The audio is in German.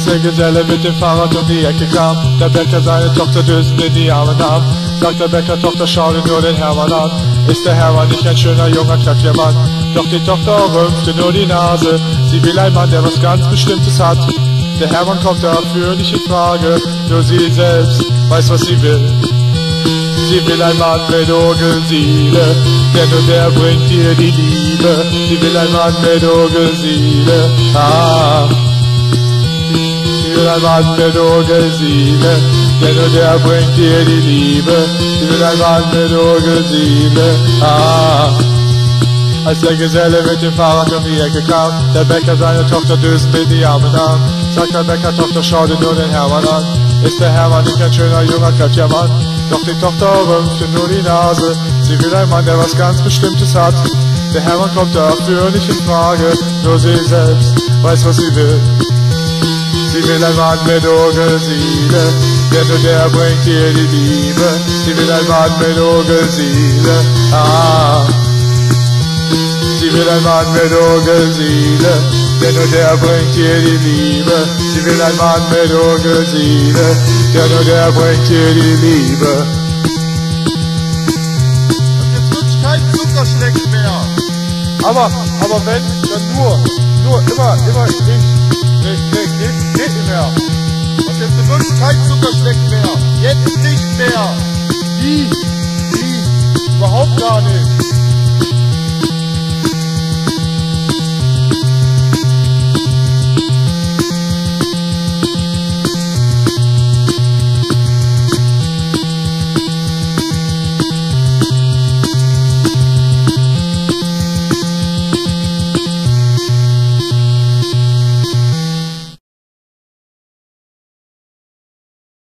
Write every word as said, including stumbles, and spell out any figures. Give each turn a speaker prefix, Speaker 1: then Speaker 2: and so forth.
Speaker 1: der Geselle mit dem Fahrrad um die Ecke kam. Der Bäcker seine Tochter dösend in die Arme nahm. Sagt der Bäcker, Tochter, schau dir nur den Hermann an. Ist der Hermann nicht ein schöner, junger, knackiger Mann? Doch die Tochter rümpfte nur die Nase. Sie will einen Mann, der was ganz Bestimmtes hat. Der Hermann kommt dafür nicht in Frage. Nur sie selbst weiß, was sie will. Sie will ein Mann mit Orgelseele, denn nur der bringt ihr die Liebe. Sie will ein Mann mit Orgelseele, ah. Sie will ein Mann mit Orgelseele, denn nur der bringt ihr die Liebe. Sie will ein Mann mit Orgelseele, ah. Als der Geselle mit dem Fahrrad um die Ecke kam, der Bäcker seine Tochter dösend in die Arme nahm. Sagt der Bäcker, Tochter, schau dir nur den Hermann an. Ist der Hermann nicht ein schöner, junger, kräftiger Mann? Doch die Tochter rümpfte nur die Nase. Sie will einen Mann, der was ganz Bestimmtes hat. Der Hermann kommt dafür nicht in Frage. Nur sie selbst weiß, was sie will. Sie will ein Mann mit Orgelseele, denn nur der bringt ihr die Liebe. Sie will ein Mann mit Orgelseele, ah. Sie will ein Mann mit Orgelseele, denn nur der bringt ihr die Liebe. Sie will ein Mann mit Orgelseele, denn nur der bringt ihr die Liebe.
Speaker 2: Und jetzt wünscht kein Zucker schmeckt mehr.
Speaker 1: Aber, aber wenn, dann nur, nur, immer, immer nicht, nicht, nicht, nicht, nicht mehr.
Speaker 2: Und jetzt wünscht kein Zucker schmeckt mehr. Jetzt nicht mehr.
Speaker 1: Wie? Wie?
Speaker 2: Überhaupt gar nicht.